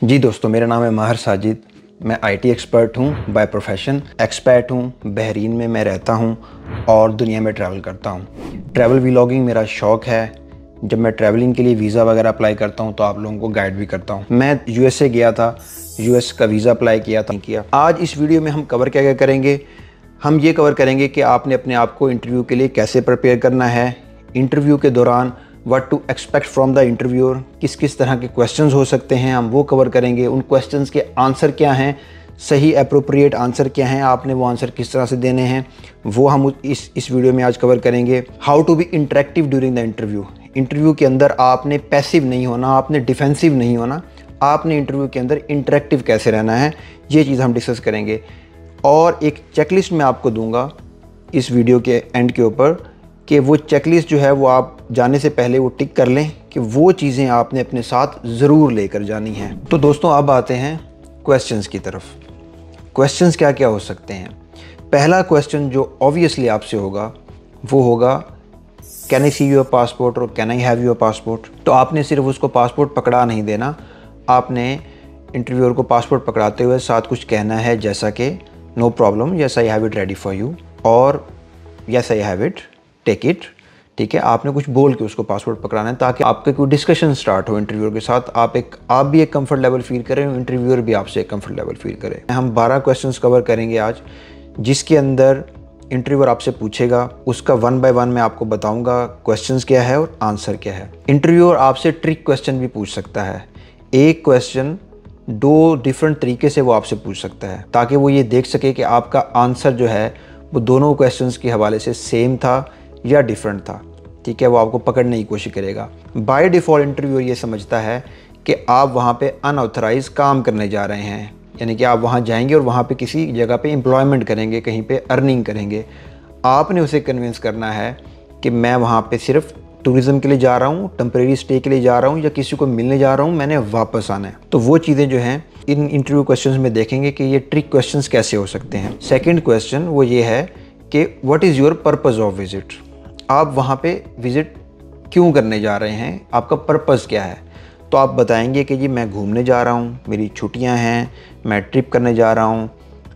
जी दोस्तों, मेरा नाम है माहिर साजिद। मैं आईटी एक्सपर्ट हूँ बाय प्रोफेशन। एक्सपर्ट हूँ, बहरीन में मैं रहता हूँ और दुनिया में ट्रैवल करता हूँ। ट्रैवल व्लॉगिंग मेरा शौक़ है। जब मैं ट्रैवलिंग के लिए वीज़ा वगैरह अप्लाई करता हूँ तो आप लोगों को गाइड भी करता हूँ। मैं यूएसए गया था, यूएस का वीज़ा अप्लाई किया। आज इस वीडियो में हम कवर क्या करेंगे, हम ये कवर करेंगे कि आपने अपने आप को इंटरव्यू के लिए कैसे प्रिपेयर करना है, इंटरव्यू के दौरान what to expect from the interviewer, किस किस तरह के क्वेश्चंस हो सकते हैं, हम वो कवर करेंगे। उन क्वेश्चंस के आंसर क्या हैं, सही अप्रोप्रिएट आंसर क्या हैं, आपने वो आंसर किस तरह से देने हैं, वो हम इस वीडियो में आज कवर करेंगे। How to be interactive during the interview. Interview के अंदर आपने पैसिव नहीं होना, आपने डिफेंसिव नहीं होना, आपने इंटरव्यू के अंदर इंटरेक्टिव कैसे रहना है, ये चीज़ हम डिस्कस करेंगे। और एक चेकलिस्ट मैं आपको दूंगा इस वीडियो के एंड के ऊपर कि वो चेकलिस्ट जो है वो आप जाने से पहले वो टिक कर लें कि वो चीज़ें आपने अपने साथ ज़रूर लेकर जानी हैं। तो दोस्तों अब आते हैं क्वेश्चंस की तरफ। क्वेश्चंस क्या क्या हो सकते हैं। पहला क्वेश्चन जो ऑब्वियसली आपसे होगा वो होगा can I see your passport और can I have your passport. तो आपने सिर्फ उसको पासपोर्ट पकड़ा नहीं देना, आपने इंटरव्यूअर को पासपोर्ट पकड़ाते हुए साथ कुछ कहना है, जैसा कि no problem, yes I have it ready for you, और yes I have it, take it. ठीक है, आपने कुछ बोल के उसको पासपोर्ट पकड़ाना है ताकि आपके कोई डिस्कशन स्टार्ट हो इंटरव्यूअर के साथ। आप भी एक कंफर्ट लेवल फील करें, इंटरव्यूअर भी आपसे एक कंफर्ट लेवल फील करे। हम 12 क्वेश्चंस कवर करेंगे आज, जिसके अंदर इंटरव्यूअर आपसे पूछेगा, उसका 1 बाय 1 मैं आपको बताऊंगा क्वेश्चंस क्या है और आंसर क्या है। इंटरव्यूअर आपसे ट्रिक क्वेश्चन भी पूछ सकता है। एक क्वेश्चन 2 डिफरेंट तरीके से वो आपसे पूछ सकता है ताकि वो ये देख सके कि आपका आंसर जो है वो दोनों क्वेश्चंस के हवाले से सेम था या डिफरेंट था। ठीक है, वो आपको पकड़ने की कोशिश करेगा। बाय डिफ़ॉल्ट इंटरव्यूअर ये समझता है कि आप वहाँ पे अनऑथराइज काम करने जा रहे हैं, यानी कि आप वहाँ जाएंगे और वहाँ पे किसी जगह पे एम्प्लॉयमेंट करेंगे, कहीं पे अर्निंग करेंगे। आपने उसे कन्विंस करना है कि मैं वहाँ पे सिर्फ टूरिज़्म के लिए जा रहा हूँ, टेम्परेरी स्टे के लिए जा रहा हूँ, या किसी को मिलने जा रहा हूँ, मैंने वापस आना है। तो वो चीज़ें जो हैं इन इंटरव्यू क्वेश्चंस में देखेंगे कि ये ट्रिक क्वेश्चंस कैसे हो सकते हैं। सेकंड क्वेश्चन वो ये है कि what is your purpose of visit. आप वहाँ पे विज़िट क्यों करने जा रहे हैं, आपका पर्पज़ क्या है। तो आप बताएंगे कि जी मैं घूमने जा रहा हूँ, मेरी छुट्टियाँ हैं, मैं ट्रिप करने जा रहा हूँ।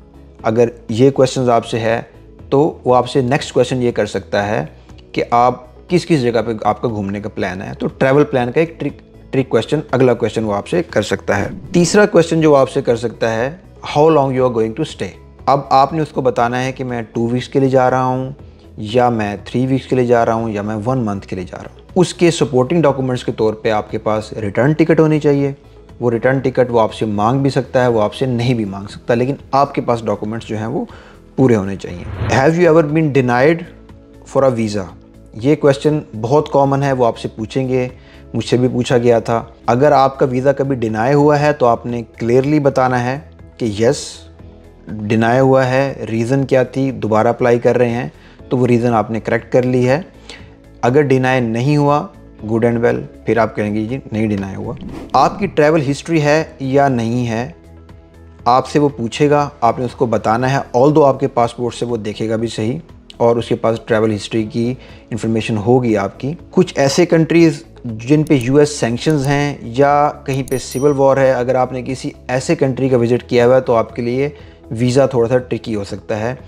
अगर ये क्वेश्चन आपसे है तो वो आपसे नेक्स्ट क्वेश्चन ये कर सकता है कि आप किस किस जगह पे आपका घूमने का प्लान है। तो ट्रैवल प्लान का एक ट्रिक क्वेश्चन, अगला क्वेश्चन वो आपसे कर सकता है। तीसरा क्वेश्चन जो आपसे कर सकता है, how long you are going to stay. अब आपने उसको बताना है कि मैं 2 वीक्स के लिए जा रहा हूँ, या मैं 3 वीक्स के लिए जा रहा हूँ, या मैं 1 मंथ के लिए जा रहा हूँ। उसके सपोर्टिंग डॉक्यूमेंट्स के तौर पे आपके पास रिटर्न टिकट होनी चाहिए। वो रिटर्न टिकट वो आपसे मांग भी सकता है, वो आपसे नहीं भी मांग सकता, लेकिन आपके पास डॉक्यूमेंट्स जो हैं वो पूरे होने चाहिए। Have you ever been denied for a visa. ये क्वेश्चन बहुत कॉमन है, वो आपसे पूछेंगे, मुझसे भी पूछा गया था। अगर आपका वीज़ा कभी डिनाई हुआ है तो आपने क्लियरली बताना है कि यस डिनाई हुआ है, रीज़न क्या थी, दोबारा अप्लाई कर रहे हैं, तो वो रीज़न आपने करेक्ट कर ली है। अगर डिनाई नहीं हुआ, गुड एंड वेल, फिर आप कहेंगे जी नहीं डिनाई हुआ। आपकी ट्रैवल हिस्ट्री है या नहीं है, आपसे वो पूछेगा, आपने उसको बताना है। ऑल्दो आपके पासपोर्ट से वो देखेगा भी सही और उसके पास ट्रैवल हिस्ट्री की इंफॉर्मेशन होगी आपकी। कुछ ऐसे कंट्रीज़ जिन पे यूएस सैंक्शंस हैं या कहीं पे सिविल वॉर है, अगर आपने किसी ऐसे कंट्री का विज़िट किया हुआ है तो आपके लिए वीज़ा थोड़ा सा ट्रिकी हो सकता है।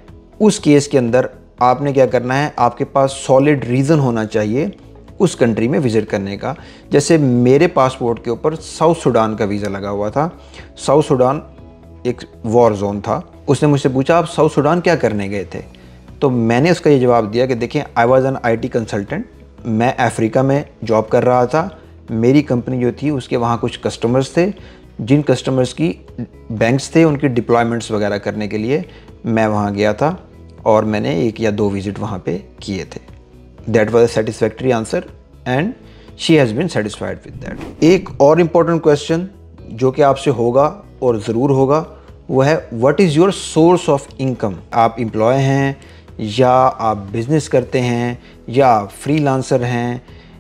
उस केस के अंदर आपने क्या करना है, आपके पास सॉलिड रीज़न होना चाहिए उस कंट्री में विज़िट करने का। जैसे मेरे पासपोर्ट के ऊपर साउथ सूडान का वीज़ा लगा हुआ था। साउथ सूडान एक वॉर जोन था। उसने मुझसे पूछा आप साउथ सूडान क्या करने गए थे, तो मैंने उसका ये जवाब दिया कि देखिए I was an IT consultant, मैं अफ्रीका में जॉब कर रहा था। मेरी कंपनी जो थी उसके वहाँ कुछ कस्टमर्स थे, जिन कस्टमर्स की बैंक्स थे, उनकी डिप्लॉयमेंट्स वगैरह करने के लिए मैं वहाँ गया था और मैंने 1 या 2 विज़िट वहाँ पे किए थे। That was a satisfactory answer and she has been satisfied with that. एक और इम्पॉर्टेंट क्वेश्चन जो कि आपसे होगा और ज़रूर होगा वो है what is your source of income. आप एम्प्लॉय हैं या आप बिज़नेस करते हैं या फ्रीलांसर हैं,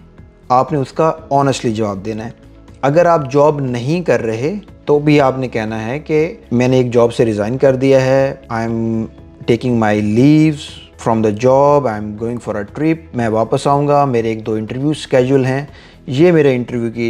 आपने उसका ऑनेस्टली जवाब देना है। अगर आप जॉब नहीं कर रहे तो भी आपने कहना है कि मैंने एक जॉब से रिज़ाइन कर दिया है, I am taking my leaves from the job, I am going for a trip, मैं वापस आऊँगा, मेरे 1-2 इंटरव्यू स्केड्यूल हैं, ये मेरे इंटरव्यू की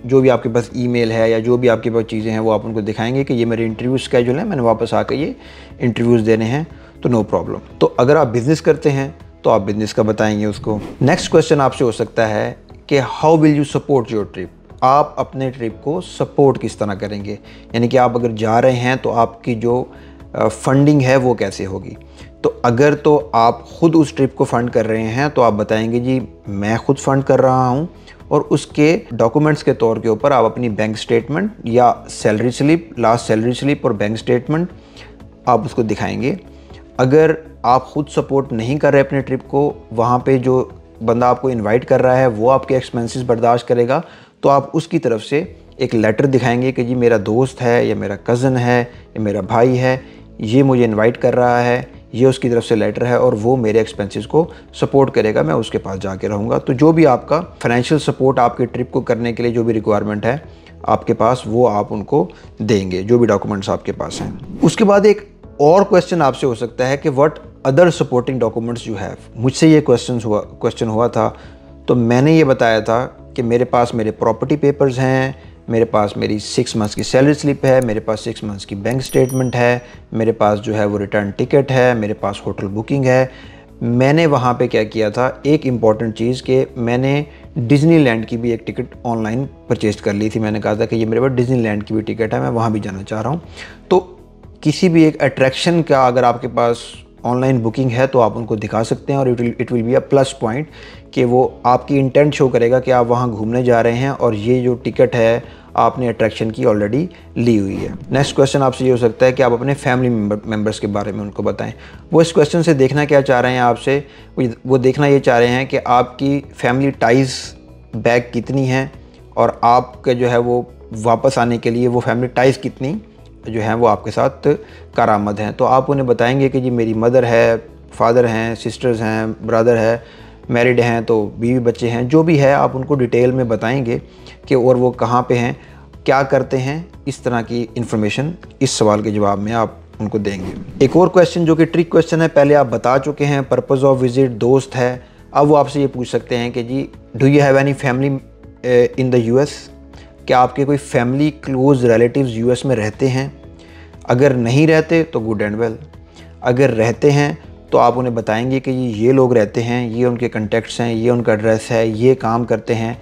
जो भी आपके पास ईमेल है या जो भी आपके पास चीज़ें हैं वो आप उनको दिखाएंगे कि ये मेरे इंटरव्यू स्केड्यूल है, मैंने वापस आकर ये इंटरव्यूज़ देने हैं, तो नो प्रॉब्लम। तो अगर आप बिज़नेस करते हैं तो आप बिज़नेस का बताएंगे उसको। नेक्स्ट क्वेश्चन आपसे हो सकता है कि how will you support your trip, आप अपने ट्रिप को सपोर्ट किस तरह करेंगे, यानी कि आप अगर जा रहे हैं तो आपकी जो फंडिंग है वो कैसे होगी। तो अगर तो आप ख़ुद उस ट्रिप को फ़ंड कर रहे हैं तो आप बताएंगे जी मैं ख़ुद फ़ंड कर रहा हूँ, और उसके डॉक्यूमेंट्स के तौर के ऊपर आप अपनी बैंक स्टेटमेंट या salary slip, last salary slip और बैंक स्टेटमेंट आप उसको दिखाएंगे। अगर आप ख़ुद सपोर्ट नहीं कर रहे अपने ट्रिप को, वहाँ पे जो बंदा आपको इनवाइट कर रहा है वो आपके एक्सपेंसेस बर्दाश्त करेगा, तो आप उसकी तरफ से एक लेटर दिखाएंगे कि जी मेरा दोस्त है या मेरा कज़न है या मेरा भाई है, ये मुझे इनवाइट कर रहा है, ये उसकी तरफ से लेटर है और वो मेरे एक्सपेंसेस को सपोर्ट करेगा, मैं उसके पास जाके रहूँगा। तो जो भी आपका फाइनेंशियल सपोर्ट आपके ट्रिप को करने के लिए जो भी रिक्वायरमेंट है आपके पास, वो आप उनको देंगे, जो भी डॉक्यूमेंट्स आपके पास हैं। उसके बाद एक और क्वेश्चन आपसे हो सकता है कि what other supporting documents you have. मुझसे ये क्वेश्चन हुआ था, तो मैंने ये बताया था कि मेरे पास मेरे प्रॉपर्टी पेपर्स हैं, मेरे पास मेरी 6 मंथ्स की सैलरी स्लिप है, मेरे पास 6 मंथ्स की बैंक स्टेटमेंट है, मेरे पास जो है वो रिटर्न टिकट है, मेरे पास होटल बुकिंग है। मैंने वहाँ पे क्या किया था, एक इम्पॉर्टेंट चीज़ कि मैंने डिज़नीलैंड की भी एक टिकट ऑनलाइन परचेज कर ली थी। मैंने कहा था कि ये मेरे पास डिज़नीलैंड की भी टिकट है, मैं वहाँ भी जाना चाह रहा हूँ। तो किसी भी एक अट्रैक्शन का अगर आपके पास ऑनलाइन बुकिंग है तो आप उनको दिखा सकते हैं, और it will be a plus point कि वो आपकी इंटेंट शो करेगा कि आप वहाँ घूमने जा रहे हैं और ये जो टिकट है आपने अट्रैक्शन की ऑलरेडी ली हुई है। नेक्स्ट क्वेश्चन आपसे ये हो सकता है कि आप अपने फैमिली मेम्बर्स के बारे में उनको बताएं। वो इस क्वेश्चन से देखना क्या चाह रहे हैं आपसे, वो देखना ये चाह रहे हैं कि आपकी फैमिली टाइज़ बैक कितनी है और आपके जो है वो वापस आने के लिए वो फैमिली टाइज़ कितनी जो हैं वो आपके साथ कारआमद हैं। तो आप उन्हें बताएंगे कि जी मेरी मदर है, फादर हैं, सिस्टर्स हैं, ब्रदर है, मैरिड हैं, तो बीवी बच्चे हैं, जो भी है आप उनको डिटेल में बताएंगे कि और वो कहाँ पे हैं, क्या करते हैं, इस तरह की इन्फॉर्मेशन इस सवाल के जवाब में आप उनको देंगे। एक और क्वेश्चन जो कि ट्रिक क्वेश्चन है, पहले आप बता चुके हैं, पर्पज़ ऑफ विज़िट दोस्त है। अब वो आपसे ये पूछ सकते हैं कि जी do you have any family in the US, क्या आपके कोई फैमिली क्लोज रिलेटिव्स यूएस में रहते हैं। अगर नहीं रहते तो गुड एंड वेल, अगर रहते हैं तो आप उन्हें बताएंगे कि ये लोग रहते हैं, ये उनके कॉन्टैक्ट्स हैं, ये उनका एड्रेस है, ये काम करते हैं।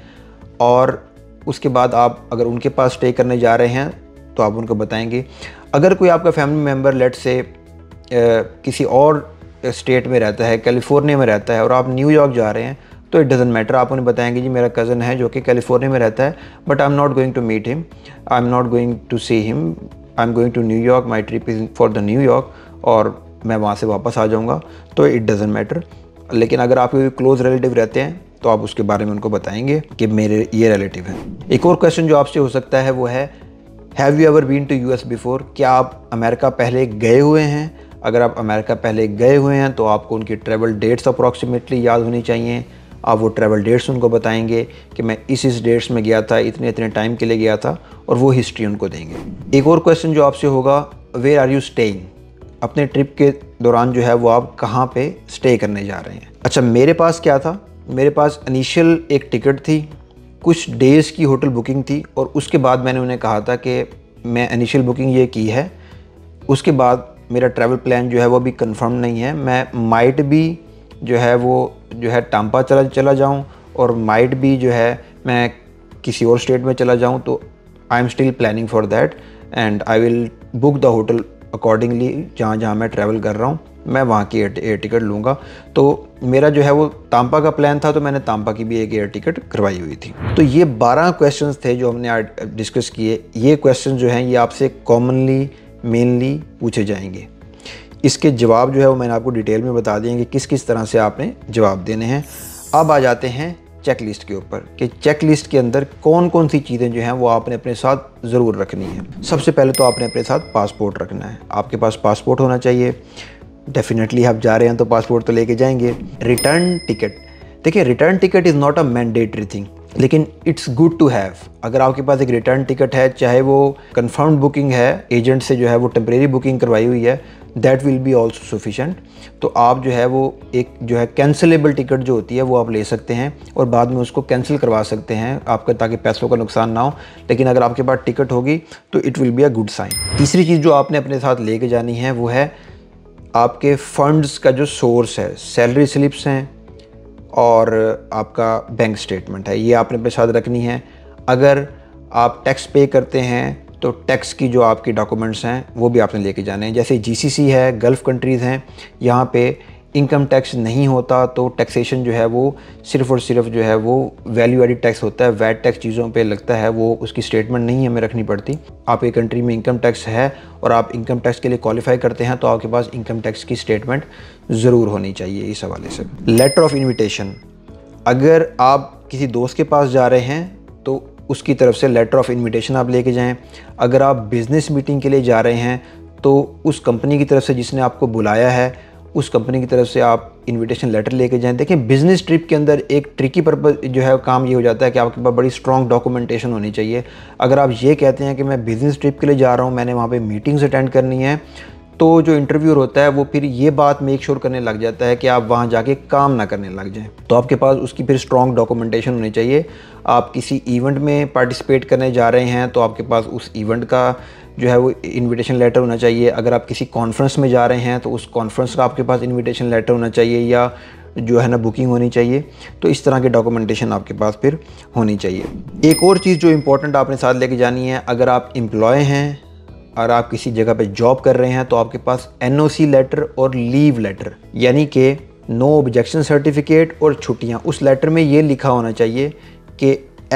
और उसके बाद आप अगर उनके पास स्टे करने जा रहे हैं तो आप उनको बताएंगे। अगर कोई आपका फैमिली मेम्बर लेट से किसी और स्टेट में रहता है, कैलिफोर्निया में रहता है, और आप न्यूयॉर्क जा रहे हैं, तो इट डज़न्ट मैटर, आप उन्हें बताएंगे जी मेरा कज़न है जो कि कैलिफोर्निया में रहता है, but I am not going to meet him, I am not going to see him, I am going to New York, my trip is for the New York, और मैं वहाँ से वापस आ जाऊँगा, तो इट डज़न्ट मैटर। लेकिन अगर आपके क्लोज रिलेटिव रहते हैं तो आप उसके बारे में उनको बताएंगे कि मेरे ये रिलेटिव हैं। एक और क्वेश्चन जो आपसे हो सकता है वो है have you ever been to US before, क्या आप अमेरिका पहले गए हुए हैं। अगर आप अमेरिका पहले गए हुए हैं तो आपको उनकी ट्रैवल डेट्स अप्रॉक्सीमेटली याद होनी चाहिए। आप वो ट्रैवल डेट्स उनको बताएंगे कि मैं इस डेट्स में गया था, इतने इतने टाइम के लिए गया था, और वो हिस्ट्री उनको देंगे। एक और क्वेश्चन जो आपसे होगा वेयर आर यू स्टेइंग, अपने ट्रिप के दौरान जो है वो आप कहाँ पे स्टे करने जा रहे हैं। अच्छा, मेरे पास क्या था, मेरे पास इनिशियल एक टिकट थी, कुछ डेज़ की होटल बुकिंग थी, और उसके बाद मैंने उन्हें कहा था कि मैं इनिशियल बुकिंग ये की है, उसके बाद मेरा ट्रैवल प्लान जो है वो अभी कंफर्म नहीं है, मैं माइट भी जो है वो जो है टाम्पा चला जाऊं, और माइट भी जो है मैं किसी और स्टेट में चला जाऊं, तो I am still planning for that and I will book the hotel accordingly. जहाँ जहाँ मैं ट्रैवल कर रहा हूँ मैं वहाँ की एयर टिकट लूँगा। तो मेरा जो है वो तांपा का प्लान था, तो मैंने तांपा की भी एक एयर टिकट करवाई हुई थी। तो ये 12 क्वेश्चंस थे जो हमने आज डिस्कस किए। ये क्वेश्चन जो हैं ये आपसे कॉमनली मेनली पूछे जाएंगे। इसके जवाब जो है वो मैंने आपको डिटेल में बता दिए कि किस किस तरह से आपने जवाब देने हैं। अब आ जाते हैं चेक लिस्ट के ऊपर कि चेक लिस्ट के अंदर कौन कौन सी चीज़ें जो हैं वो आपने अपने साथ ज़रूर रखनी है। सबसे पहले तो आपने अपने साथ पासपोर्ट रखना है, आपके पास पासपोर्ट होना चाहिए। डेफिनेटली आप जा रहे हैं तो पासपोर्ट तो लेके जाएंगे। रिटर्न टिकट, देखिए return ticket is not a mandatory thing, लेकिन इट्स गुड टू हैव। अगर आपके पास एक रिटर्न टिकट है, चाहे वो कंफर्म्ड बुकिंग है, एजेंट से जो है वो टेम्परेरी बुकिंग करवाई हुई है, that will be also sufficient. तो आप जो है वो एक जो है कैंसिलेबल टिकट जो होती है वो आप ले सकते हैं और बाद में उसको कैंसिल करवा सकते हैं आपका, ताकि पैसों का नुकसान ना हो। लेकिन अगर आपके पास टिकट होगी तो it will be a good sign. तीसरी चीज़ जो आपने अपने साथ लेके जानी है वो है आपके फंड्स का जो सोर्स है, सैलरी स्लिप्स हैं और आपका बैंक स्टेटमेंट है, ये आपने अपने साथ रखनी है। अगर आप टैक्स पे करते हैं तो टैक्स की जो आपके डॉक्यूमेंट्स हैं वो भी आपने लेके जाने हैं। जैसे जीसीसी है, गल्फ़ कंट्रीज़ हैं, यहाँ पे इनकम टैक्स नहीं होता, तो टैक्सेशन जो है वो सिर्फ़ और सिर्फ जो है वो वैल्यू एडिड टैक्स होता है। वैट टैक्स चीज़ों पे लगता है, वो उसकी स्टेटमेंट नहीं हमें रखनी पड़ती। आप एक कंट्री में इनकम टैक्स है और आप इनकम टैक्स के लिए क्वालिफाई करते हैं तो आपके पास इनकम टैक्स की स्टेटमेंट ज़रूर होनी चाहिए। इस हवाले से लेटर ऑफ इन्विटेशन, अगर आप किसी दोस्त के पास जा रहे हैं तो उसकी तरफ से लेटर ऑफ इन्विटेशन आप लेके जाएं। अगर आप बिज़नेस मीटिंग के लिए जा रहे हैं तो उस कंपनी की तरफ से जिसने आपको बुलाया है उस कंपनी की तरफ से आप इनविटेशन लेटर लेके जाएं। देखें, बिज़नेस ट्रिप के अंदर एक ट्रिकी पर्पज़ जो है काम ये हो जाता है कि आपके पास बड़ी स्ट्रॉन्ग डॉक्यूमेंटेशन होनी चाहिए। अगर आप ये कहते हैं कि मैं बिज़नेस ट्रिप के लिए जा रहा हूँ, मैंने वहाँ पे मीटिंग्स अटेंड करनी है, तो जो इंटरव्यूअर होता है वो फिर ये बात मेक श्योर करने लग जाता है कि आप वहाँ जाके काम ना करने लग जाएं। तो आपके पास उसकी फिर स्ट्रॉन्ग डॉक्यूमेंटेशन होनी चाहिए। आप किसी इवेंट में पार्टिसिपेट करने जा रहे हैं तो आपके पास उस इवेंट का जो है वो इनविटेशन लेटर होना चाहिए। अगर आप किसी कॉन्फ्रेंस में जा रहे हैं तो उस कॉन्फ्रेंस का आपके पास इनविटेशन लेटर होना चाहिए या जो है ना बुकिंग होनी चाहिए। तो इस तरह की डॉक्यूमेंटेशन आपके पास फिर होनी चाहिए। एक और चीज़ जो इम्पोर्टेंट आपने साथ लेके जानी है, अगर आप एम्प्लॉय हैं और आप किसी जगह पे जॉब कर रहे हैं तो आपके पास एनओसी लेटर और लीव लेटर, यानी कि नो ऑब्जेक्शन सर्टिफिकेट और छुट्टियां। उस लेटर में ये लिखा होना चाहिए कि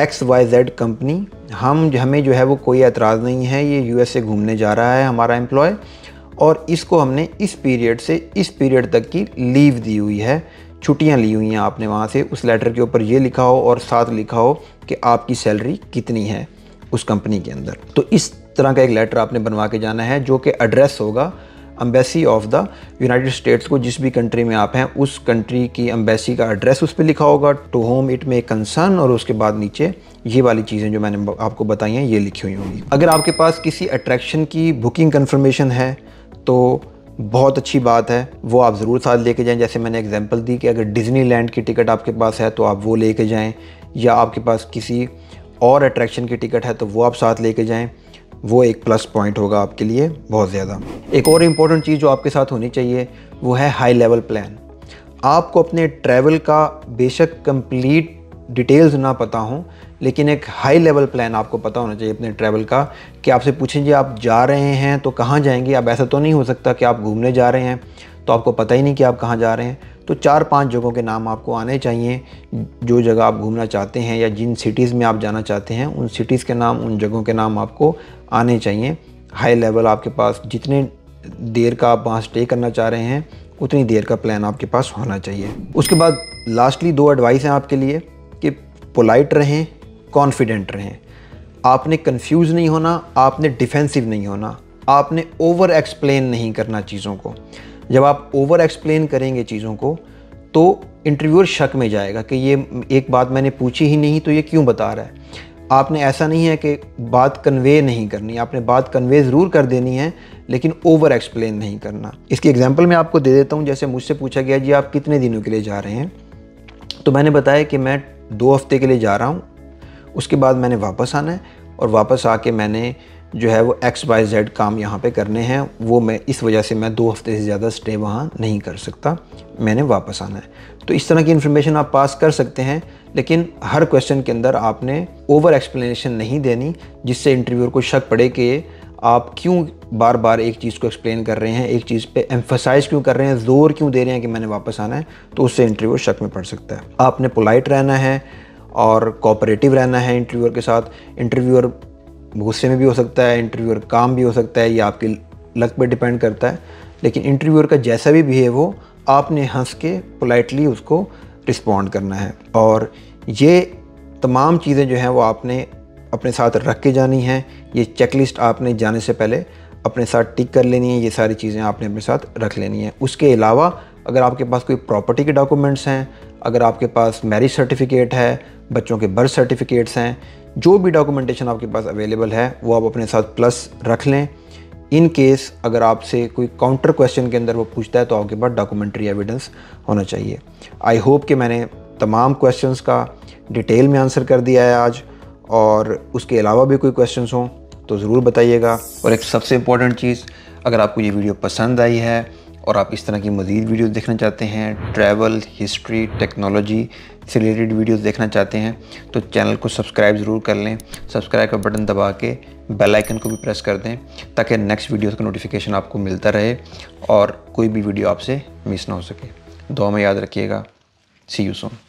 XYZ कंपनी, हमें जो है वो कोई एतराज़ नहीं है, ये US से घूमने जा रहा है हमारा एम्प्लॉय, और इसको हमने इस पीरियड से इस पीरियड तक की लीव दी हुई है, छुट्टियां ली हुई हैं आपने वहाँ से। उस लेटर के ऊपर ये लिखा हो और साथ लिखा हो कि आपकी सैलरी कितनी है उस कंपनी के अंदर। तो इस तरह का एक लेटर आपने बनवा के जाना है जो कि एड्रेस होगा embassy of the United States को। जिस भी कंट्री में आप हैं उस कंट्री की एम्बेसी का एड्रेस उस पर लिखा होगा, to whom it may concern, और उसके बाद नीचे ये वाली चीज़ें जो मैंने आपको बताई हैं ये लिखी हुई होंगी। अगर आपके पास किसी अट्रैक्शन की बुकिंग कन्फर्मेशन है तो बहुत अच्छी बात है, वो आप ज़रूर साथ लेके जाएं। जैसे मैंने एग्जांपल दी कि अगर डिज़नीलैंड की टिकट आपके पास है तो आप वो लेके जाएं, या आपके पास किसी और अट्रैक्शन की टिकट है तो वो आप साथ लेके जाएं। वो एक प्लस पॉइंट होगा आपके लिए बहुत ज़्यादा। एक और इम्पॉर्टेंट चीज़ जो आपके साथ होनी चाहिए वो है हाई लेवल प्लान। आपको अपने ट्रैवल का बेशक कंप्लीट डिटेल्स ना पता हो, लेकिन एक हाई लेवल प्लान आपको पता होना चाहिए अपने ट्रैवल का, कि आपसे पूछेंगे आप जा रहे हैं तो कहाँ जाएंगे। अब ऐसा तो नहीं हो सकता कि आप घूमने जा रहे हैं तो आपको पता ही नहीं कि आप कहाँ जा रहे हैं। तो 4-5 जगहों के नाम आपको आने चाहिए, जो जगह आप घूमना चाहते हैं या जिन सिटीज़ में आप जाना चाहते हैं उन सिटीज़ के नाम, उन जगहों के नाम आपको आने चाहिए। हाई लेवल आपके पास जितने देर का आप वहाँ स्टे करना चाह रहे हैं उतनी देर का प्लान आपके पास होना चाहिए। उसके बाद लास्टली 2 एडवाइस हैं आपके लिए कि पोलाइट रहें, कॉन्फिडेंट रहें। आपने कंफ्यूज नहीं होना, आपने डिफेंसिव नहीं होना, आपने ओवर एक्सप्लेन नहीं करना चीज़ों को। जब आप ओवर एक्सप्लेन करेंगे चीज़ों को तो इंटरव्यूअर शक में जाएगा कि ये एक बात मैंने पूछी ही नहीं तो ये क्यों बता रहा है। आपने ऐसा नहीं है कि बात कन्वे नहीं करनी, आपने बात कन्वे ज़रूर कर देनी है लेकिन ओवर एक्सप्लेन नहीं करना। इसकी एग्जांपल मैं आपको दे देता हूँ। जैसे मुझसे पूछा गया जी आप कितने दिनों के लिए जा रहे हैं, तो मैंने बताया कि मैं 2 हफ्ते के लिए जा रहा हूँ, उसके बाद मैंने वापस आना है और वापस आके मैंने जो है वो XYZ काम यहाँ पे करने हैं, वो मैं इस वजह से मैं 2 हफ्ते से ज़्यादा स्टे वहाँ नहीं कर सकता, मैंने वापस आना है। तो इस तरह की इन्फॉर्मेशन आप पास कर सकते हैं, लेकिन हर क्वेश्चन के अंदर आपने ओवर एक्सप्लेनेशन नहीं देनी जिससे इंटरव्यूअर को शक पड़े कि आप क्यों बार बार एक चीज़ को एक्सप्लेन कर रहे हैं, एक चीज़ पे एम्फसाइज क्यों कर रहे हैं, ज़ोर क्यों दे रहे हैं कि मैंने वापस आना है। तो उससे इंटरव्यूअर शक में पड़ सकता है। आपने पोलाइट रहना है और कोऑपरेटिव रहना है इंटरव्यूअर के साथ। इंटरव्यूअर गुस्से में भी हो सकता है, इंटरव्यूअर काम भी हो सकता है, ये आपकी लक पे डिपेंड करता है, लेकिन इंटरव्यूअर का जैसा भी बिहेव हो आपने हंस के पोलाइटली उसको रिस्पॉन्ड करना है। और ये तमाम चीज़ें जो हैं वो आपने अपने साथ रख के जानी हैं। ये चेकलिस्ट आपने जाने से पहले अपने साथ टिक कर लेनी है, ये सारी चीज़ें आपने अपने साथ रख लेनी है। उसके अलावा अगर आपके पास कोई प्रॉपर्टी के डॉक्यूमेंट्स हैं, अगर आपके पास मैरिज सर्टिफिकेट है, बच्चों के बर्थ सर्टिफिकेट्स हैं, जो भी डॉक्यूमेंटेशन आपके पास अवेलेबल है वो आप अपने साथ प्लस रख लें। इन केस अगर आपसे कोई काउंटर क्वेश्चन के अंदर वो पूछता है तो आपके पास डॉक्यूमेंट्री एविडेंस होना चाहिए। आई होप कि मैंने तमाम क्वेश्चंस का डिटेल में आंसर कर दिया है आज, और उसके अलावा भी कोई क्वेश्चंस हों तो ज़रूर बताइएगा। और एक सबसे इम्पॉर्टेंट चीज़, अगर आपको ये वीडियो पसंद आई है और आप इस तरह की मज़ीद वीडियोस देखना चाहते हैं, ट्रैवल, हिस्ट्री, टेक्नोलॉजी से रिलेटेड वीडियोस देखना चाहते हैं, तो चैनल को सब्सक्राइब ज़रूर कर लें। सब्सक्राइब का बटन दबा के बेल आइकन को भी प्रेस कर दें ताकि नेक्स्ट वीडियोस का नोटिफिकेशन आपको मिलता रहे और कोई भी वीडियो आपसे मिस ना हो सके। दुआ में याद रखिएगा। See you soon.